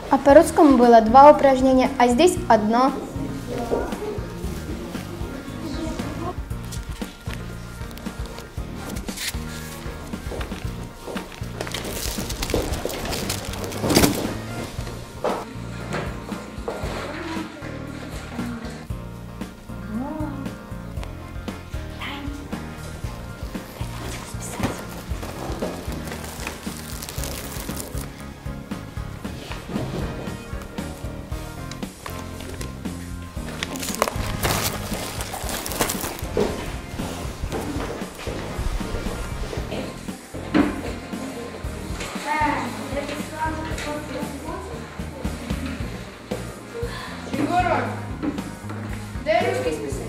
А по-русскому было 2 упражнения, а здесь 1. Егорова, дай русский списать.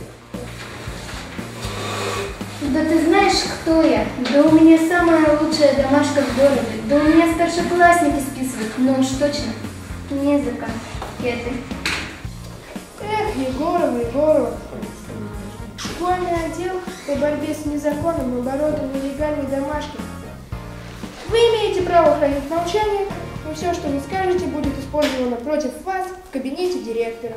Да ты знаешь, кто я? Да у меня самая лучшая домашка в городе. Да у меня старшеклассники списывают. Ну уж точно. Не за конфеты. Эх, Егорова. Школьный отдел по борьбе с незаконным оборотом нелегальной домашки. Вы имеете право хранить молчание, но все, что вы скажете, будет использовано против вас в кабинете директора.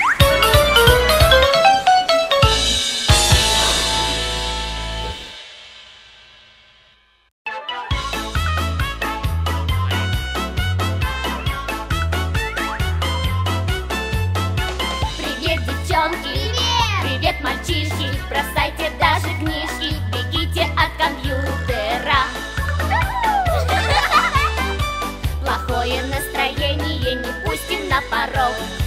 Привет, девчонки! Привет, мальчишки! Бросайте даже книжки, бегите от компьютера. Плохое настроение не пустим на порог.